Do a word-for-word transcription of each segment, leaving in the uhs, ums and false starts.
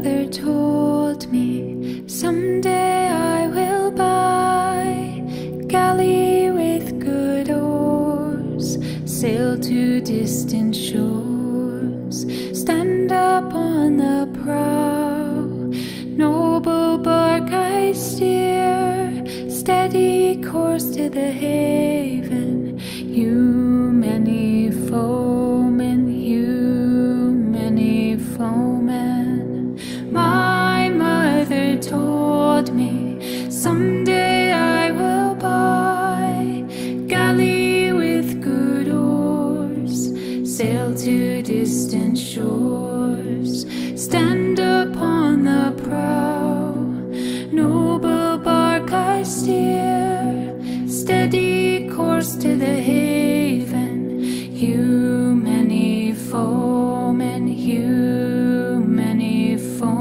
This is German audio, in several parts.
mother told me someday I will buy galley with good oars, sail to distant shores, stand up on the prow, noble bark I steer, steady course to the haven, you many foemen, you many foemen. My mother told me someday I will buy galley with good oars, sail to distant shores, stand upon the prow, noble bark I steer, steady course to the haven, you many foemen, you many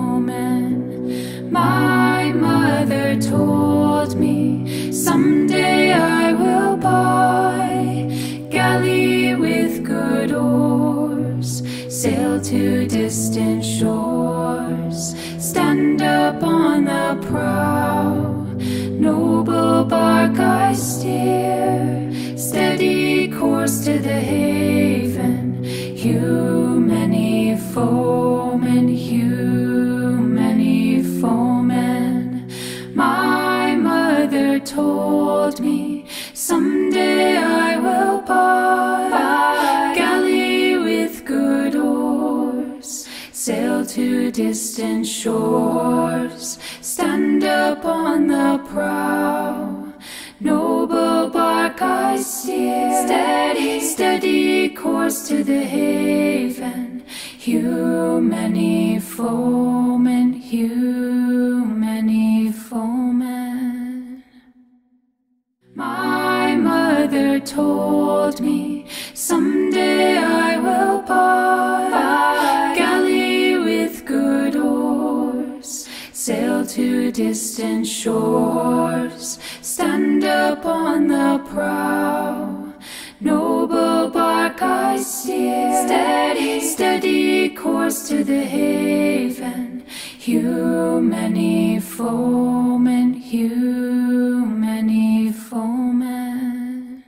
foemen. My mother told me someday I will buy galley with good oars, sail to distant shores, stand up on the prow, noble bark I steer, steady course to the haven, you many foemen, you many foemen. My mother told me someday I will buy galley with good oars, sail to distant shores, stand up on the prow, noble bark I steer, steady, steady course to the haven, you many foemen, you many foemen. My mother told me someday I will buy galley with good oars, sail to distant shores, stand up on the prow, noble bark I steer, steady, steady course to the haven, you many foemen, you many foemen.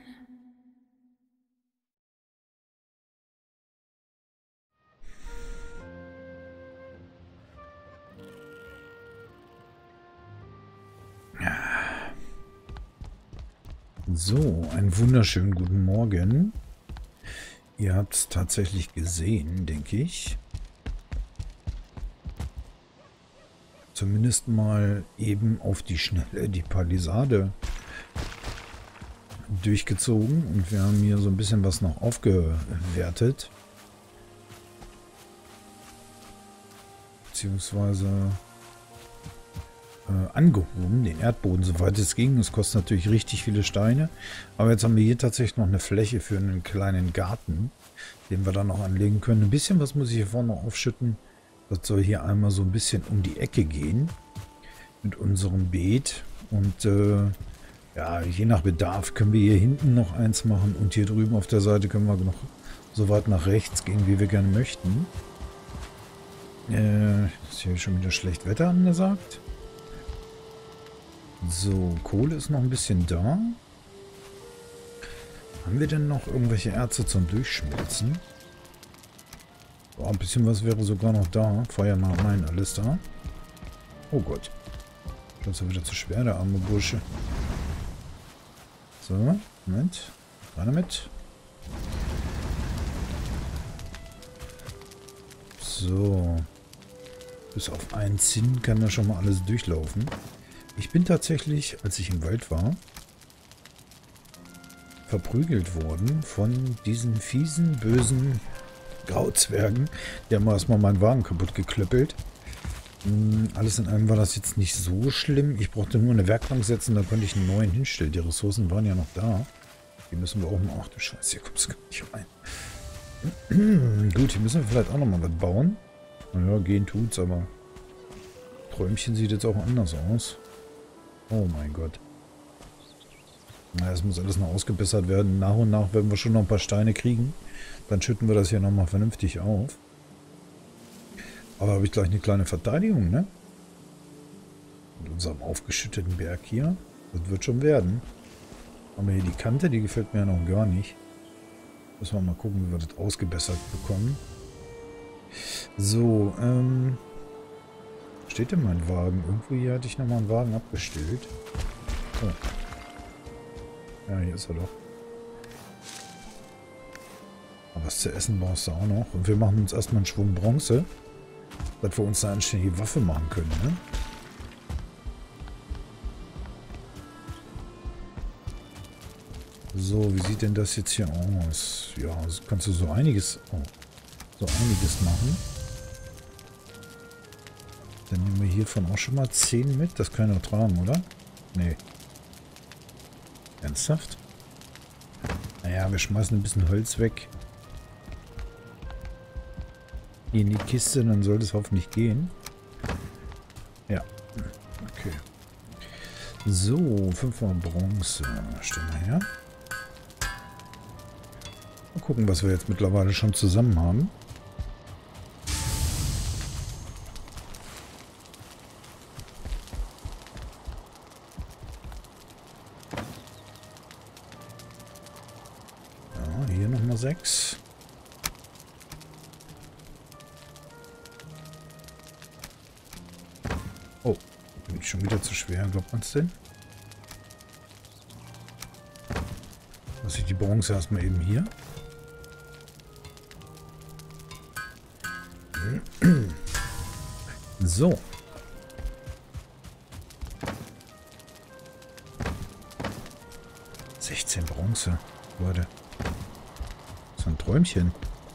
So, einen wunderschönen guten Morgen. Ihr habt es tatsächlich gesehen, denke ich. Zumindest mal eben auf die Schnelle die Palisade durchgezogen. Und wir haben hier so ein bisschen was noch aufgewertet. Beziehungsweise Äh, angehoben, den Erdboden, soweit es ging. Das kostet natürlich richtig viele Steine. Aber jetzt haben wir hier tatsächlich noch eine Fläche für einen kleinen Garten, den wir dann noch anlegen können. Ein bisschen was muss ich hier vorne noch aufschütten. Das soll hier einmal so ein bisschen um die Ecke gehen mit unserem Beet. Und äh, ja, je nach Bedarf können wir hier hinten noch eins machen. Und hier drüben auf der Seite können wir noch so weit nach rechts gehen, wie wir gerne möchten. Äh, ist hier schon wieder schlecht Wetter angesagt. So, Kohle ist noch ein bisschen da. Haben wir denn noch irgendwelche Erze zum Durchschmelzen? Oh, ein bisschen was wäre sogar noch da. Feuer mal rein, alles da. Oh Gott. Das ist ja wieder zu schwer, der arme Bursche. So, Moment. Rein damit. So. Bis auf einen Zinn kann da schon mal alles durchlaufen. Ich bin tatsächlich, als ich im Wald war, verprügelt worden von diesen fiesen, bösen Grauzwergen. Die haben erstmal meinen Wagen kaputt geklöppelt. Alles in allem war das jetzt nicht so schlimm. Ich brauchte nur eine Werkbank setzen, da konnte ich einen neuen hinstellen. Die Ressourcen waren ja noch da. Die müssen wir auch mal... Ach du Scheiße, hier kommst du gar nicht rein. Gut, hier müssen wir vielleicht auch nochmal was bauen. Naja, gehen tut's, aber... Träumchen sieht jetzt auch anders aus. Oh mein Gott. Na, es muss alles noch ausgebessert werden. Nach und nach werden wir schon noch ein paar Steine kriegen. Dann schütten wir das hier nochmal vernünftig auf. Aber habe ich gleich eine kleine Verteidigung, ne? Mit unserem aufgeschütteten Berg hier. Das wird schon werden. Haben wir hier die Kante, die gefällt mir ja noch gar nicht. Müssen wir mal gucken, wie wir das ausgebessert bekommen. So, ähm... steht denn mein Wagen? Irgendwo hier hatte ich nochmal einen Wagen abgestellt. Oh. Ja, hier ist er doch. Aber was zu essen brauchst du auch noch. Und wir machen uns erstmal einen Schwung Bronze. Dass wir uns eine anständige Waffe machen können, ne? So, wie sieht denn das jetzt hier aus? Ja, also kannst du so einiges, oh, so einiges machen. Dann nehmen wir hiervon auch schon mal zehn mit. Das kann ich noch tragen, oder? Nee. Ernsthaft? Naja, wir schmeißen ein bisschen Holz weg. Hier in die Kiste, dann sollte es hoffentlich gehen. Ja. Okay. So, fünfmal Bronze. Stellen wir her. Mal gucken, was wir jetzt mittlerweile schon zusammen haben. Ja, hier nochmal sechs. Oh, bin ich schon wieder zu schwer, glaubt man es denn? Lass ich die Bronze erstmal eben hier. So. sechzehn Bronze, Leute. Das ist ein Träumchen.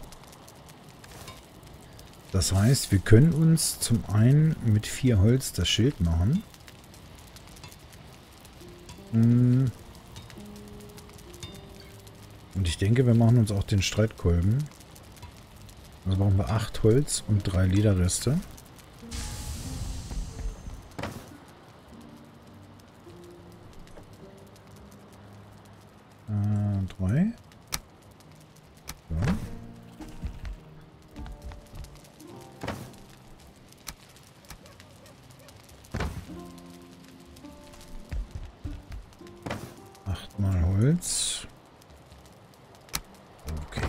Das heißt, wir können uns zum einen mit vier Holz das Schild machen. Und ich denke, wir machen uns auch den Streitkolben. Also brauchen wir acht Holz und drei Lederreste. Äh, drei. Ja. Achtmal Holz. Okay.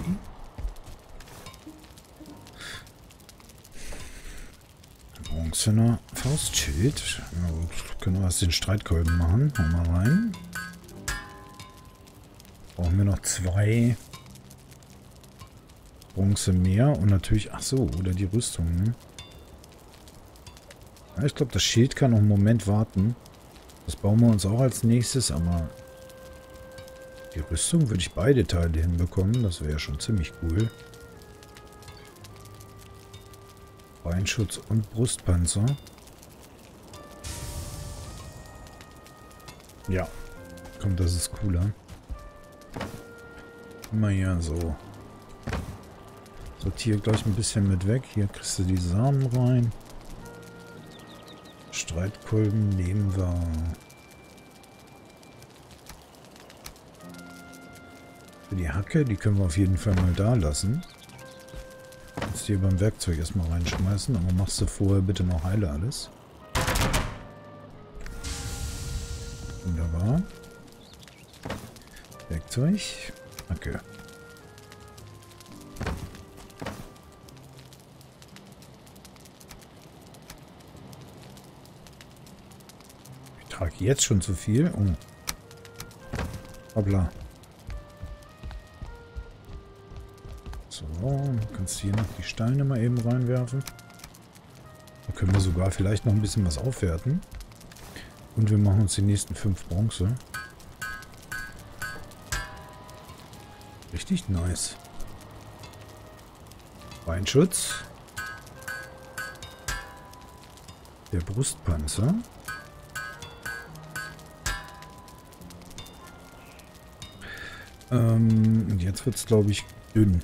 Bronzener Faustschild. Ja, können wir erst den Streitkolben machen. Hau mal rein. Brauchen wir noch zwei Bronze mehr und natürlich, ach so, oder die Rüstung, ne? Ja, ich glaube, das Schild kann noch einen Moment warten. Das bauen wir uns auch als nächstes, aber die Rüstung würde ich beide Teile hinbekommen. Das wäre schon ziemlich cool. Beinschutz und Brustpanzer. Ja, komm, das ist cooler. Immer hier so. Sortiere gleich ein bisschen mit weg. Hier kriegst du die Samen rein. Streitkolben nehmen wir. Für die Hacke, die können wir auf jeden Fall mal da lassen. Jetzt hier beim Werkzeug erstmal reinschmeißen, aber machst du vorher bitte noch heile alles. Wunderbar. Werkzeug. Okay. Ich trage jetzt schon zu viel. Oh. Hoppla. So, kannst du hier noch die Steine mal eben reinwerfen. Da können wir sogar vielleicht noch ein bisschen was aufwerten. Und wir machen uns die nächsten fünf Bronze. Richtig nice. Beinschutz. Der Brustpanzer. Ähm, und jetzt wird es, glaube ich, dünn.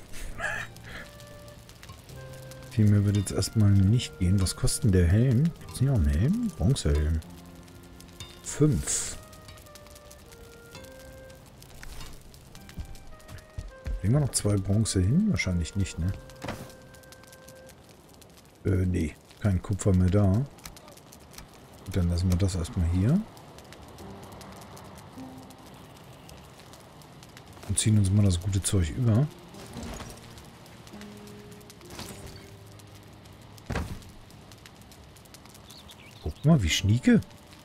Viel mehr wird jetzt erstmal nicht gehen. Was kostet denn der Helm? Gibt es nicht auch einen Helm? Bronzehelm. fünf. Kriegen wir noch zwei Bronze hin? Wahrscheinlich nicht, ne? Äh, nee. Kein Kupfer mehr da. Gut, dann lassen wir das erstmal hier. Und ziehen uns mal das gute Zeug über. Guck mal, wie schnieke.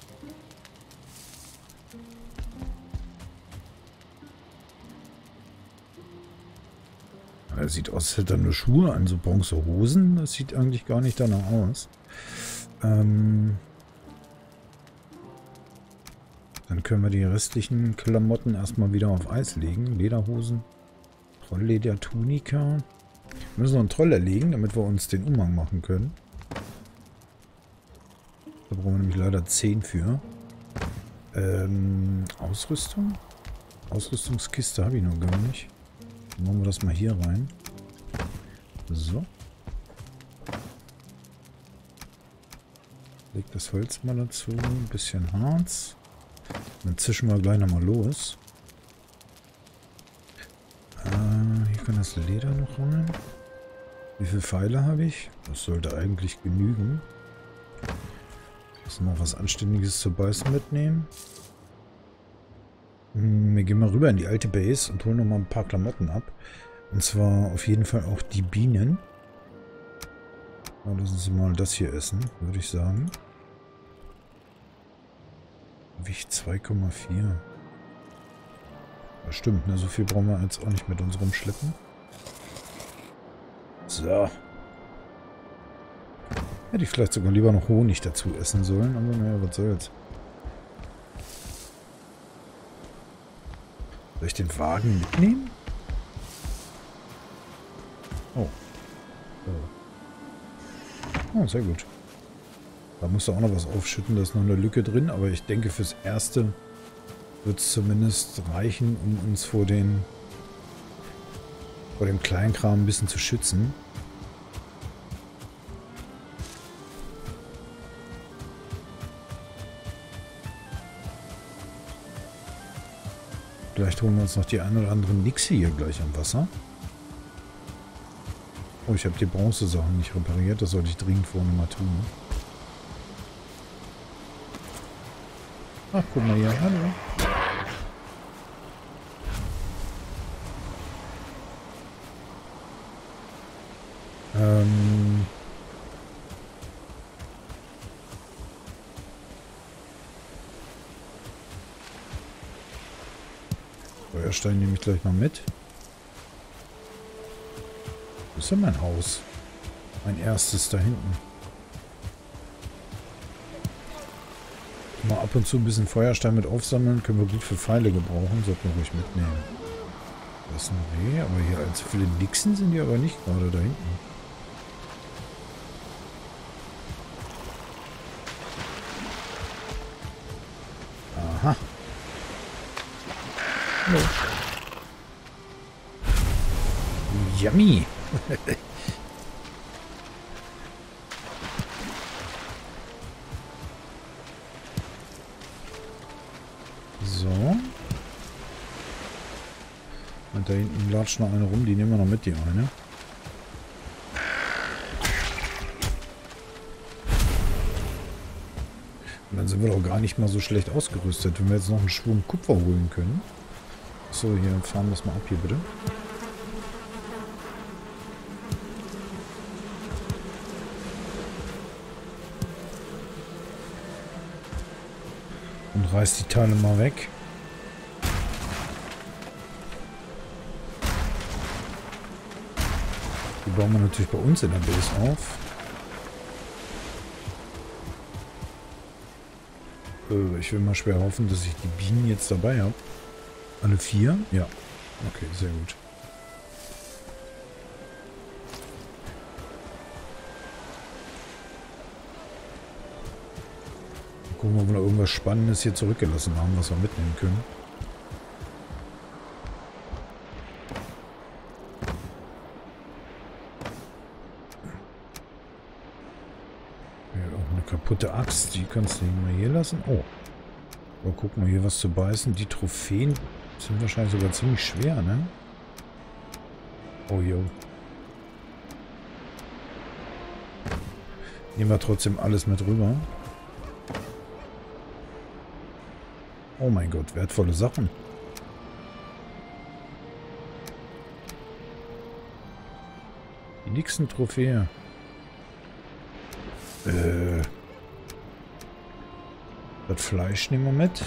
Er sieht aus, als hätte er nur Schuhe an, so Bronzehosen. Das sieht eigentlich gar nicht danach aus. Ähm Dann können wir die restlichen Klamotten erstmal wieder auf Eis legen. Lederhosen, Trollleder, Tunika. Wir müssen noch einen Troll erlegen, damit wir uns den Umhang machen können. Da brauchen wir nämlich leider zehn für. Ähm, Ausrüstung? Ausrüstungskiste habe ich noch gar nicht. Dann machen wir das mal hier rein. So. Leg das Holz mal dazu. Ein bisschen Harz. Dann zischen wir gleich nochmal los. Äh, hier kann das Leder noch rein. Wie viele Pfeile habe ich? Das sollte eigentlich genügen. Müssen wir noch was Anständiges zu beißen mitnehmen. Wir gehen mal rüber in die alte Base und holen noch mal ein paar Klamotten ab. Und zwar auf jeden Fall auch die Bienen. Ja, lassen Sie mal das hier essen, würde ich sagen. Gewicht zwei Komma vier. Ja, stimmt, ne? So viel brauchen wir jetzt auch nicht mit uns rumschleppen. So. Hätte ich vielleicht sogar lieber noch Honig dazu essen sollen, aber naja, was soll's. Soll ich den Wagen mitnehmen? Oh. Oh. Oh, sehr gut. Da musst du auch noch was aufschütten, da ist noch eine Lücke drin, aber ich denke fürs Erste wird es zumindest reichen, um uns vor den vor dem Kleinkram ein bisschen zu schützen. Vielleicht holen wir uns noch die ein oder andere Nixe hier gleich am Wasser. Oh, ich habe die Bronzesachen nicht repariert. Das sollte ich dringend vorne mal tun. Ach, guck mal hier. Hallo. Ähm... Feuerstein nehme ich gleich mal mit. Wo ist denn mein Haus? Mein erstes da hinten. Mal ab und zu ein bisschen Feuerstein mit aufsammeln. Können wir gut für Pfeile gebrauchen. Sollten wir ruhig mitnehmen. Das ist ein Reh. Aber hier allzu viele Nixen sind die aber nicht gerade da hinten. Aha. Hallo. Yummy. So. Und da hinten latscht noch eine rum. Die nehmen wir noch mit, die eine. Und dann sind wir doch gar nicht mal so schlecht ausgerüstet, wenn wir jetzt noch einen Schwung Kupfer holen können. So, hier fahren wir es mal ab hier, bitte. Und reißt die Teile mal weg. Die bauen wir natürlich bei uns in der Base auf. Äh, ich will mal schwer hoffen, dass ich die Bienen jetzt dabei habe. Alle vier? Ja. Okay, sehr gut. Mal gucken, ob wir noch irgendwas Spannendes hier zurückgelassen haben, was wir mitnehmen können. Ja, auch eine kaputte Axt, die kannst du mal hier lassen. Oh. Aber guck mal, hier was zu beißen. Die Trophäen sind wahrscheinlich sogar ziemlich schwer, ne? Oh, jo. Nehmen wir trotzdem alles mit rüber. Oh mein Gott, wertvolle Sachen. Die nächsten Trophäe. Äh. Das Fleisch nehmen wir mit.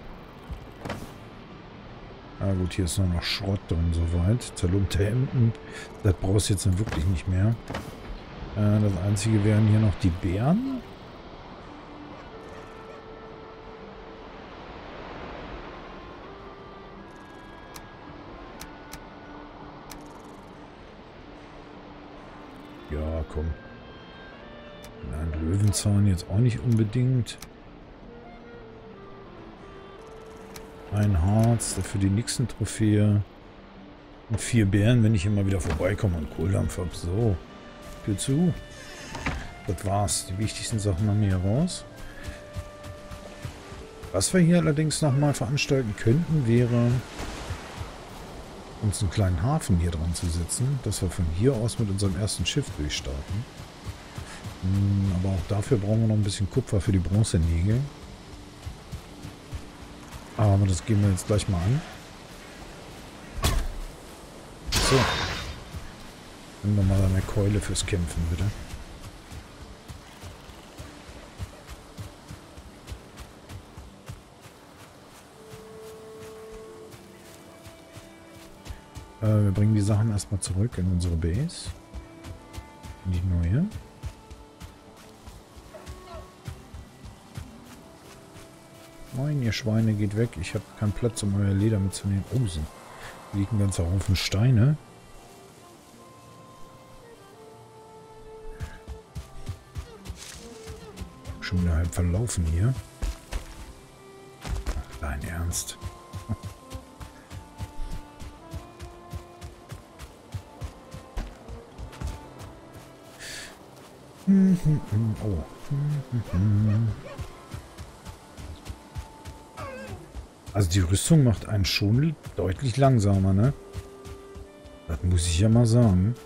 Ah gut, hier ist nur noch Schrott und so weit. Zerlumpte Hemden. Das brauchst du jetzt dann wirklich nicht mehr. Äh, das einzige wären hier noch die Beeren. Ja, komm. Ein Löwenzahn jetzt auch nicht unbedingt. Ein Harz, dafür die nächsten Trophäe. Und vier Beeren, wenn ich immer wieder vorbeikomme und Kohldampf habe. So, viel zu. Das war's. Die wichtigsten Sachen haben wir hier raus. Was wir hier allerdings nochmal veranstalten könnten, wäre uns einen kleinen Hafen hier dran zu setzen, dass wir von hier aus mit unserem ersten Schiff durchstarten. Aber auch dafür brauchen wir noch ein bisschen Kupfer für die Bronzenägel. Aber das gehen wir jetzt gleich mal an. So. Nehmen wir mal eine Keule fürs Kämpfen, bitte. Äh, wir bringen die Sachen erstmal zurück in unsere Base. In die neue. Moin, ihr Schweine, geht weg. Ich habe keinen Platz, um euer Leder mitzunehmen. Oh, so. Liegen ganz Haufen Steine. Schon wieder halb verlaufen hier. Ach, dein Ernst. Oh. Also die Rüstung macht einen schon deutlich langsamer, ne? Das muss ich ja mal sagen.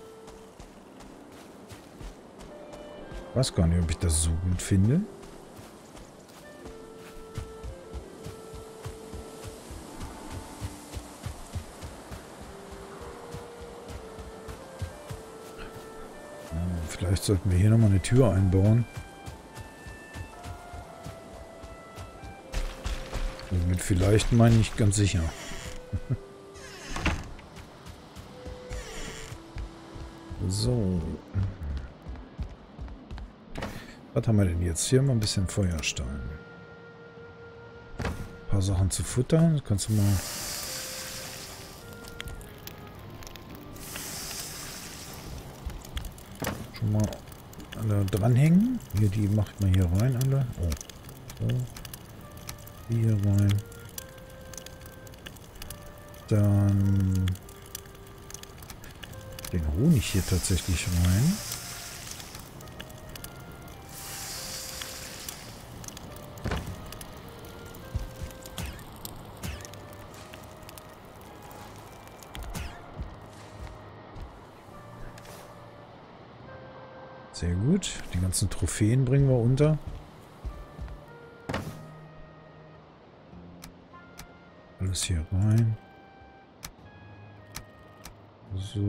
Ich weiß gar nicht, ob ich das so gut finde. Vielleicht sollten wir hier nochmal eine Tür einbauen. Und mit vielleicht meine ich ganz sicher. So. Was haben wir denn jetzt? Hier mal ein bisschen Feuerstein. Ein paar Sachen zu futtern. Kannst du mal... schon mal alle dranhängen. Hier, die macht man hier rein alle. Oh. So. Hier rein. Dann den Honig hier tatsächlich rein. Sehr gut. Die ganzen Trophäen bringen wir unter. Alles hier rein. So.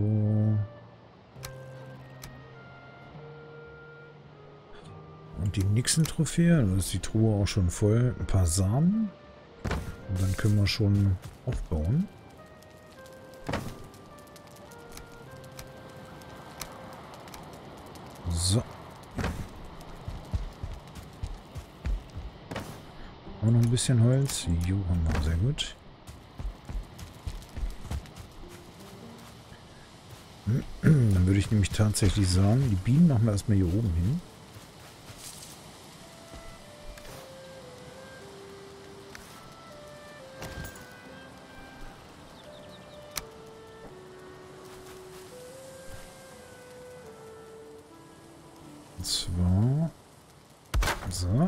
Und die nächsten Trophäe, da ist die Truhe auch schon voll. Ein paar Samen. Und dann können wir schon aufbauen. So. Auch noch ein bisschen Holz. Jo, haben wir. Sehr gut. Dann würde ich nämlich tatsächlich sagen, die Bienen machen wir erstmal hier oben hin. Und zwar... So.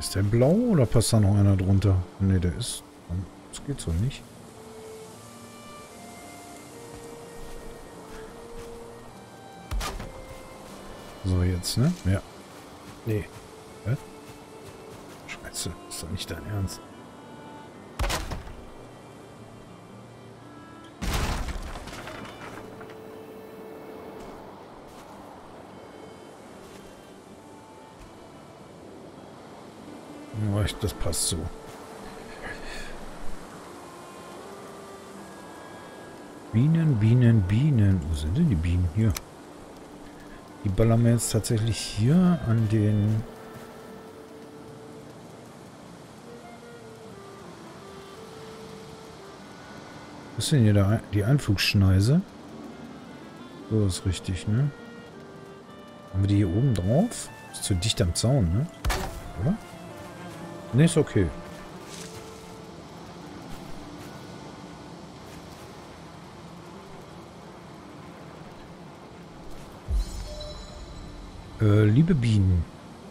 Ist der blau oder passt da noch einer drunter? Ne, der ist... Das geht so nicht. So, jetzt, ne? Ja. Nee. Hä? Scheiße, ist doch nicht dein Ernst. Das passt so. Bienen, Bienen, Bienen. Wo sind denn die Bienen? Hier. Die ballern wir jetzt tatsächlich hier an den... Was ist denn hier der, die Einflugschneise? So ist richtig, ne? Haben wir die hier oben drauf? Ist zu dicht am Zaun, ne? Oder? Ne, ist okay. Äh, liebe Bienen.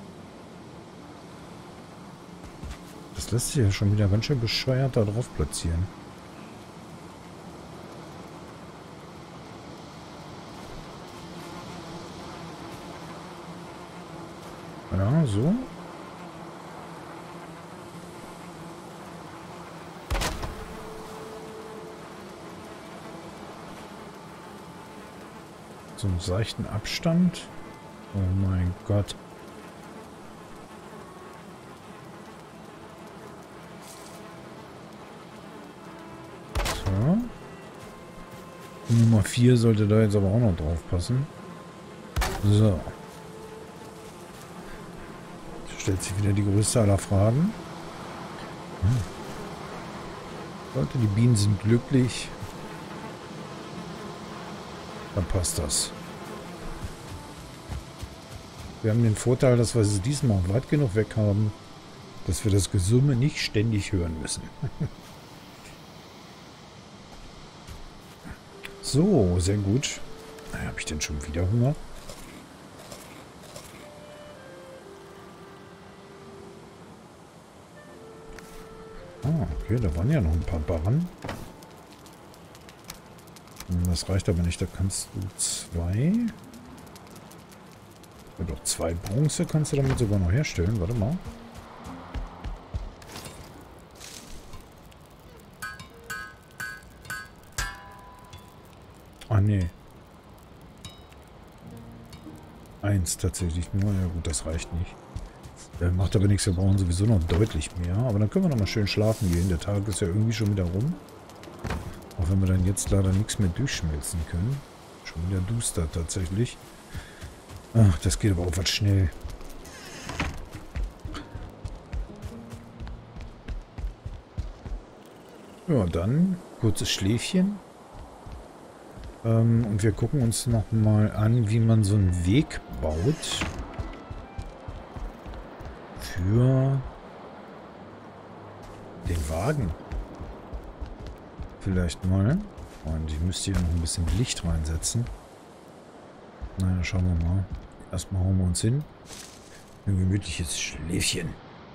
Das lässt sich ja schon wieder ganz schön bescheuert da drauf platzieren. Ja, so. So einen seichten Abstand. Oh mein Gott. So. Nummer vier sollte da jetzt aber auch noch drauf passen. So. Jetzt stellt sich wieder die größte aller Fragen. Hm. Leute, die Bienen sind glücklich. Dann passt das. Wir haben den Vorteil, dass wir sie diesmal weit genug weg haben, dass wir das Gesumme nicht ständig hören müssen. So, sehr gut. Na, habe ich denn schon wieder Hunger? Ah, okay, da waren ja noch ein paar Barren. Das reicht aber nicht, da kannst du zwei... Ja, doch zwei Bronze kannst du damit sogar noch herstellen. Warte mal. Ah, nee. Eins tatsächlich nur. Ja gut, das reicht nicht. Äh, macht aber nichts, wir brauchen sowieso noch deutlich mehr. Aber dann können wir noch mal schön schlafen gehen. Der Tag ist ja irgendwie schon wieder rum. Auch wenn wir dann jetzt leider nichts mehr durchschmelzen können. Schon wieder duster tatsächlich. Ach, das geht aber auch was schnell. Ja, dann kurzes Schläfchen. Ähm, und wir gucken uns noch mal an, wie man so einen Weg baut. Für den Wagen. Vielleicht mal. Und ich müsste hier noch ein bisschen Licht reinsetzen. Naja, schauen wir mal. Erstmal hauen wir uns hin. Ein gemütliches Schläfchen.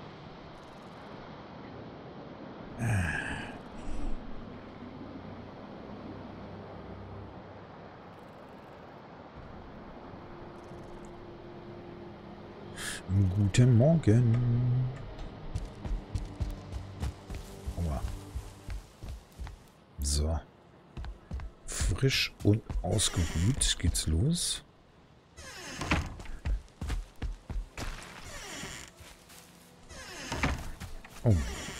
Guten Morgen. Aua. So. Frisch und ausgeruht geht's los. Oh.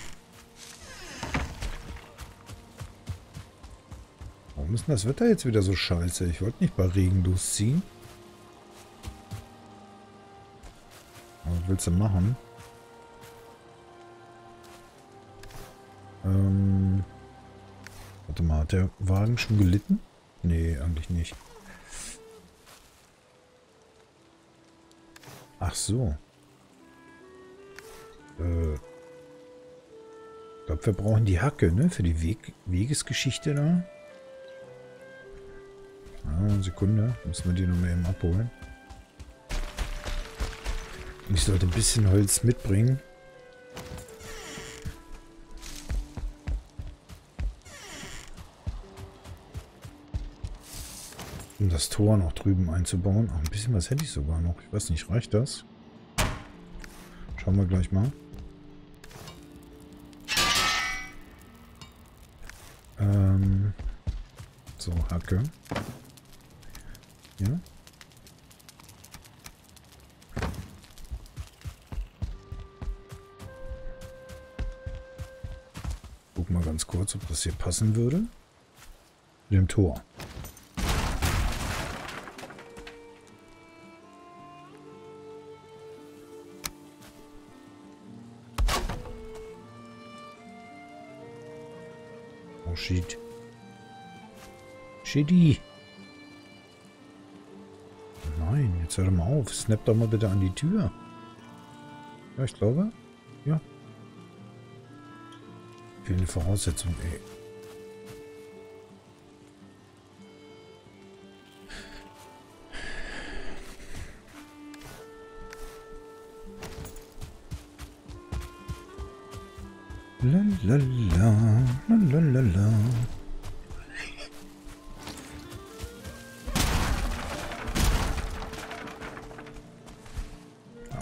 Warum ist denn das Wetter jetzt wieder so scheiße? Ich wollte nicht bei Regen losziehen. Was willst du machen? Ähm... Warte mal, hat der Wagen schon gelitten? Nee, eigentlich nicht. Ach so. Äh. Ich glaube, wir brauchen die Hacke, ne? Für die Weg Wegesgeschichte da. Ah, eine Sekunde. Müssen wir die noch mal eben abholen. Ich sollte ein bisschen Holz mitbringen. Um das Tor noch drüben einzubauen. Ach, ein bisschen was hätte ich sogar noch. Ich weiß nicht, reicht das? Schauen wir gleich mal. Ähm, so, Hacke. Ja. Guck mal ganz kurz, ob das hier passen würde. Mit dem Tor. Oh shit. Shitty. Nein, jetzt hör doch mal auf. Snap doch mal bitte an die Tür. Ja, ich glaube. Ja. Fehlende Voraussetzung, ey. La la la, la la la la. Ja.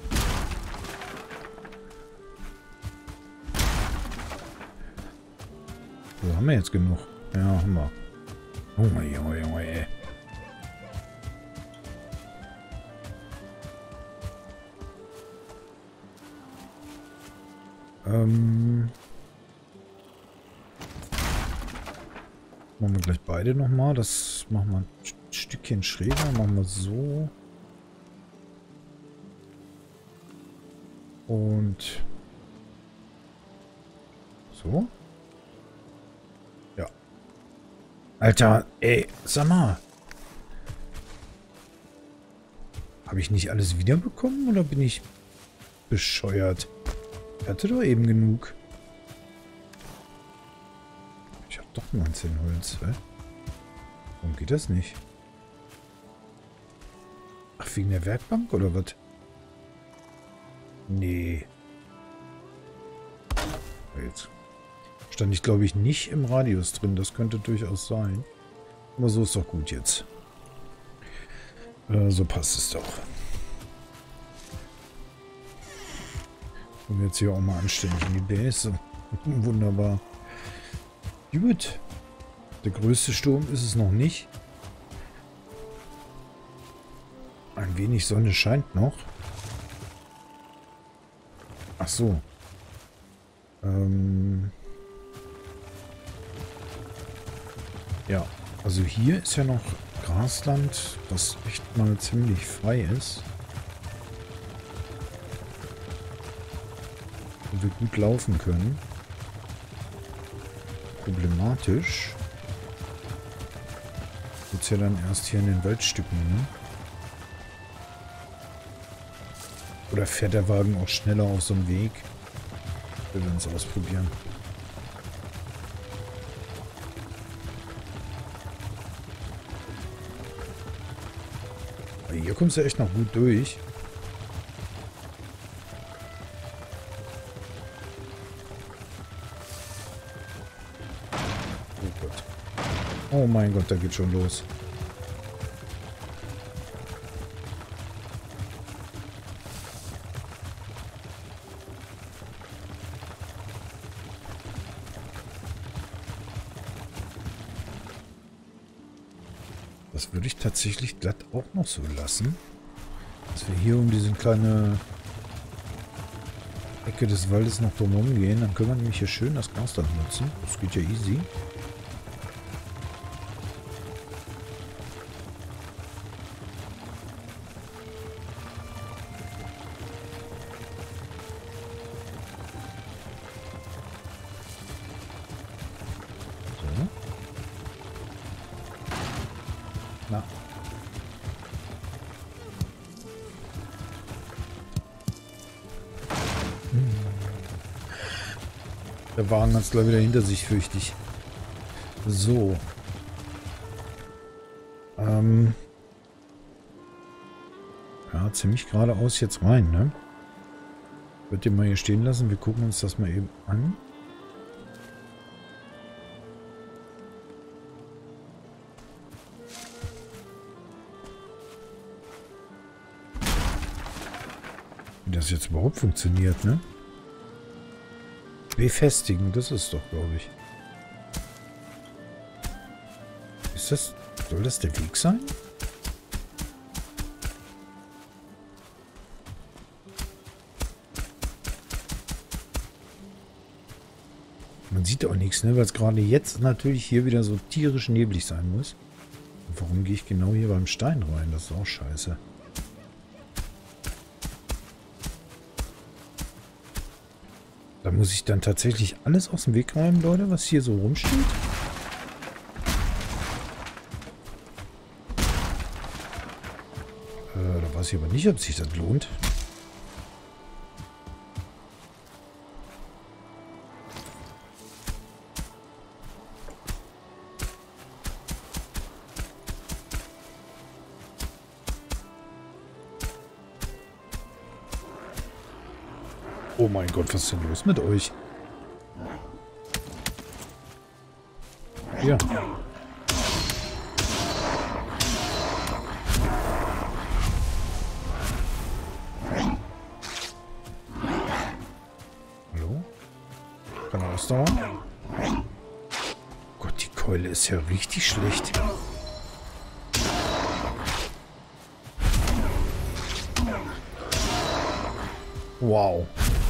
So, haben wir jetzt genug? Ja, haben wir. Oh, Junge, Junge, ey. Ähm. Machen wir gleich beide nochmal. Das machen wir ein Stückchen schräger. Machen wir so. Und so. Ja. Alter, ey, sag mal. Habe ich nicht alles wiederbekommen oder bin ich bescheuert? Ich hatte doch eben genug. Ich habe doch neunzehn Holz, hä? Warum geht das nicht? Ach, wegen der Werkbank oder was? Nee. Jetzt stand ich, glaube ich, nicht im Radius drin. Das könnte durchaus sein. Aber so ist doch gut jetzt. Äh, so passt es doch. Und jetzt hier auch mal anständig in die Base. Wunderbar. Gut. Der größte Sturm ist es noch nicht. Ein wenig Sonne scheint noch. Ach so. Ähm ja, also hier ist ja noch Grasland, das echt mal ziemlich frei ist. Wo wir gut laufen können. Problematisch. Jetzt ja dann erst hier in den Waldstücken, ne? Oder fährt der Wagen auch schneller auf so einem Weg? Wir werden es ausprobieren. Aber hier kommst du echt noch gut durch. Oh Gott. Oh mein Gott, da geht schon los. Das würde ich tatsächlich glatt auch noch so lassen. Dass wir hier um diese kleine Ecke des Waldes noch drumherum gehen. Dann können wir nämlich hier schön das Gras dann nutzen. Das geht ja easy. Na. Hm. Der Wagen hat es gleich wieder hinter sich, fürchte ich. So. Ähm. Ja, ziemlich geradeaus jetzt rein, ne? Ich würde den mal hier stehen lassen. Wir gucken uns das mal eben an. das jetzt überhaupt funktioniert, ne? Befestigen, das ist doch, glaube ich. Ist das... Soll das der Weg sein? Man sieht auch nichts, ne? Weil es gerade jetzt natürlich hier wieder so tierisch neblig sein muss. Und warum gehe ich genau hier beim Stein rein? Das ist auch scheiße. Da muss ich dann tatsächlich alles aus dem Weg räumen, Leute, was hier so rumsteht. Äh, da weiß ich aber nicht, ob sich das lohnt. Oh mein Gott, was ist denn los mit euch? Ja. Hallo? Kann ausdauern? Gott, die Keule ist ja richtig schlecht. Wow.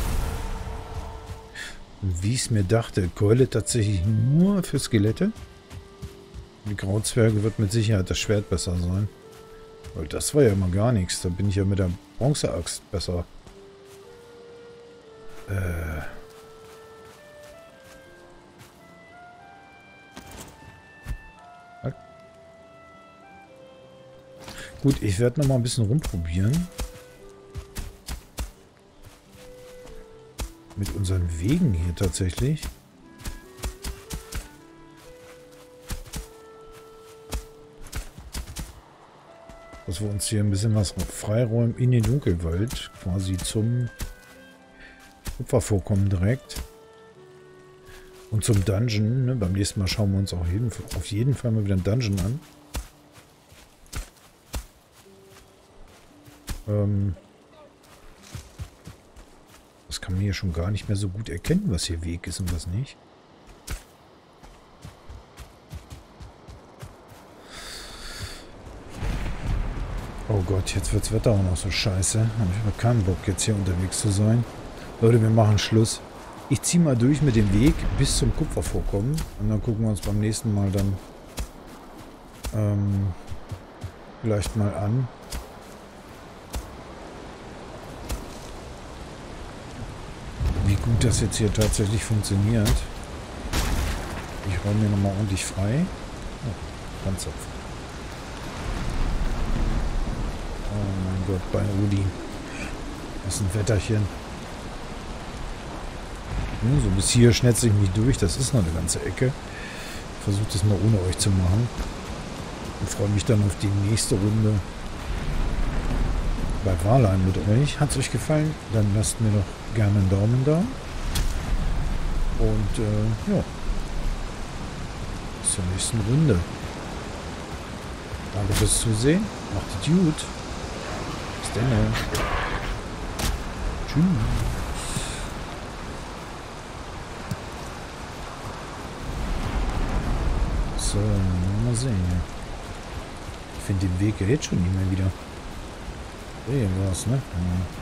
Wie ich es mir dachte, Keule tatsächlich nur für Skelette. Die Grauzwerge wird mit Sicherheit das Schwert besser sein. Weil das war ja immer gar nichts. Da bin ich ja mit der Bronzeaxt besser. Äh. Halt. Gut, ich werde noch mal ein bisschen rumprobieren. Mit unseren Wegen hier tatsächlich. Dass wir uns hier ein bisschen was freiräumen in den Dunkelwald. Quasi zum Kupfervorkommen direkt. Und zum Dungeon. Ne? Beim nächsten Mal schauen wir uns auch jeden, auf jeden Fall mal wieder einen Dungeon an. Ähm... Das kann man hier schon gar nicht mehr so gut erkennen, was hier Weg ist und was nicht. Oh Gott, jetzt wird das Wetter auch noch so scheiße. Hab ich aber keinen Bock, jetzt hier unterwegs zu sein. Leute, wir machen Schluss. Ich ziehe mal durch mit dem Weg bis zum Kupfervorkommen. Und dann gucken wir uns beim nächsten Mal dann ähm, vielleicht mal an. Wie gut das jetzt hier tatsächlich funktioniert. Ich räume mir nochmal ordentlich frei. Oh, Panzer. Oh mein Gott, bei Rudi. Das ist ein Wetterchen. Ja, so bis hier schnetze ich mich durch. Das ist noch eine ganze Ecke. Ich versuche das mal ohne euch zu machen. Und freue mich dann auf die nächste Runde bei Valheim mit euch. Hat es euch gefallen? Dann lasst mir doch gerne einen Daumen da. Und äh, ja. Bis zur nächsten Runde. Danke fürs Zusehen. Macht es gut. Bis dann. Tschüss. So, mal sehen. Ich finde den Weg ja jetzt schon nicht mehr wieder. Hier war's, ne? Ja.